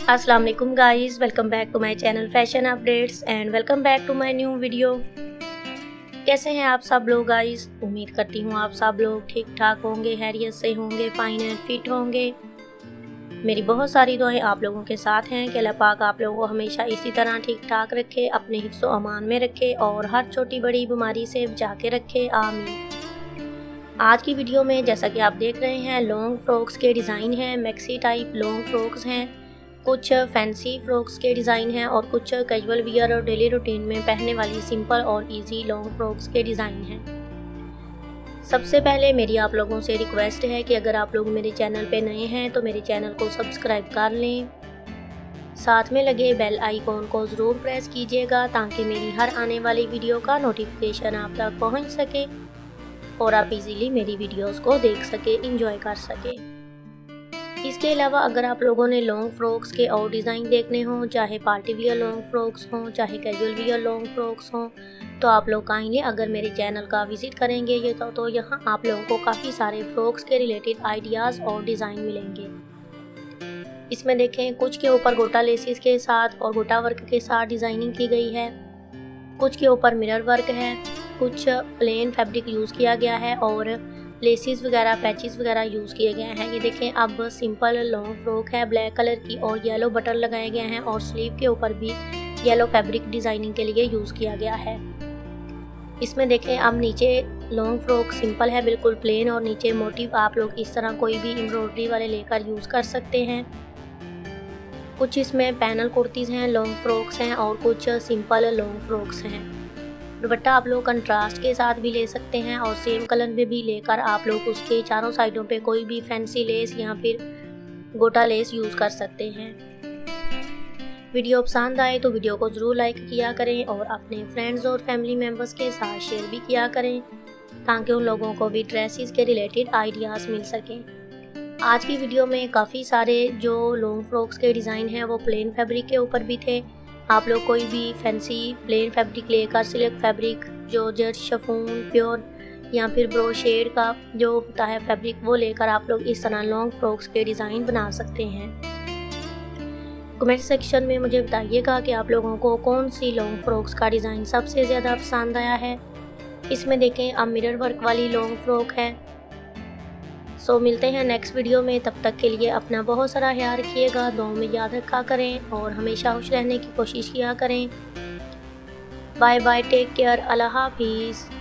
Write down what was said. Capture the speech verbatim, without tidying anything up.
अस्सलाम वालेकुम guys, welcome back to my channel fashion updates and welcome back to my new video. कैसे हैं आप सब लोग गाइस? उम्मीद करती हूँ आप सब लोग ठीक ठाक होंगे, हैरियत से होंगे, फाइन एंड फिट होंगे। मेरी बहुत सारी दुआएं आप लोगों के साथ हैं कि अल्लाह पाक आप लोगों को हमेशा इसी तरह ठीक ठाक रखे, अपने हिफ्ज़ व अमान में रखे और हर छोटी बड़ी बीमारी से बचा के रखे, आमीन। आज की वीडियो में जैसा कि आप देख रहे हैं लॉन्ग फ्रॉक्स के डिज़ाइन हैं, मैक्सी टाइप लॉन्ग फ्रॉक्स हैं, कुछ फैंसी फ्रॉक्स के डिज़ाइन हैं और कुछ कैजुअल वियर और डेली रूटीन में पहनने वाली सिंपल और इजी लॉन्ग फ्रॉक्स के डिज़ाइन हैं। सबसे पहले मेरी आप लोगों से रिक्वेस्ट है कि अगर आप लोग मेरे चैनल पे नए हैं तो मेरे चैनल को सब्सक्राइब कर लें, साथ में लगे बेल आइकॉन को ज़रूर प्रेस कीजिएगा ताकि मेरी हर आने वाली वीडियो का नोटिफिकेशन आप तक पहुंच सके और आप इजीली मेरी वीडियोस को देख सके, एंजॉय कर सके। इसके अलावा अगर आप लोगों ने लॉन्ग फ्रॉक्स के और डिज़ाइन देखने हों, चाहे पार्टी वियर लॉन्ग फ्रॉक्स हों, चाहे कैजुअल वियर लॉन्ग फ्रॉक्स हों, तो आप लोग काइंडली अगर मेरे चैनल का विज़िट करेंगे ये तो, तो यहाँ आप लोगों को काफ़ी सारे फ्रॉक्स के रिलेटेड आइडियाज़ और डिज़ाइन मिलेंगे। इसमें देखें कुछ के ऊपर गोटा लेसिस के साथ और गोटा वर्क के साथ डिज़ाइनिंग की गई है, कुछ के ऊपर मिरर वर्क है, कुछ प्लेन फैब्रिक यूज़ किया गया है और लेसिस वगैरह पैचेस वगैरह यूज़ किए गए हैं। ये देखें अब सिंपल लॉन्ग फ्रॉक है ब्लैक कलर की और येलो बटन लगाए गए हैं और स्लीव के ऊपर भी येलो फैब्रिक डिज़ाइनिंग के लिए यूज़ किया गया है। इसमें देखें अब नीचे लॉन्ग फ्रॉक सिंपल है, बिल्कुल प्लेन और नीचे मोटिव आप लोग इस तरह कोई भी एम्ब्रॉयडरी वाले लेकर यूज़ कर सकते हैं। कुछ इसमें पैनल कुर्तीज़ हैं, लॉन्ग फ्रॉक्स हैं और कुछ सिंपल लॉन्ग फ्रॉक्स हैं। दुपट्टा आप लोग कंट्रास्ट के साथ भी ले सकते हैं और सेम कलर में भी लेकर आप लोग उसके चारों साइडों पे कोई भी फैंसी लेस या फिर गोटा लेस यूज़ कर सकते हैं। वीडियो पसंद आए तो वीडियो को ज़रूर लाइक किया करें और अपने फ्रेंड्स और फैमिली मेम्बर्स के साथ शेयर भी किया करें ताकि उन लोगों को भी ड्रेसेस के रिलेटेड आइडियाज़ मिल सकें। आज की वीडियो में काफ़ी सारे जो लॉन्ग फ्रॉक्स के डिज़ाइन हैं वो प्लेन फैब्रिक के ऊपर भी थे। आप लोग कोई भी फैंसी प्लेन फैब्रिक लेकर silk fabric, georgette, chiffon, pure या फिर ब्रोशेड का जो होता है फैब्रिक वो लेकर आप लोग इस तरह लॉन्ग फ्रॉक्स के डिज़ाइन बना सकते हैं। कमेंट सेक्शन में मुझे बताइएगा कि आप लोगों को कौन सी लॉन्ग फ्रॉक्स का डिज़ाइन सबसे ज़्यादा पसंद आया है। इसमें देखें अब मिरर वर्क वाली लॉन्ग फ्रॉक है। सो मिलते हैं नेक्स्ट वीडियो में, तब तक के लिए अपना बहुत सारा ख्याल रखिएगा, दुआओं में याद रखा करें और हमेशा खुश रहने की कोशिश किया करें। बाय बाय, टेक केयर, अल्लाह हाफिज़।